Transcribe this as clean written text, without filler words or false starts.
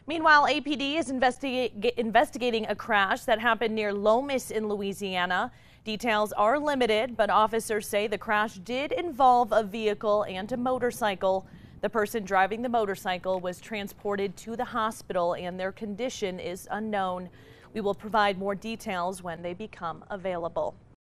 Meanwhile, APD is investigating a crash that happened near Lomas in Louisiana. Details are limited, but officers say the crash did involve a vehicle and a motorcycle. The person driving the motorcycle was transported to the hospital and their condition is unknown. We will provide more details when they become available.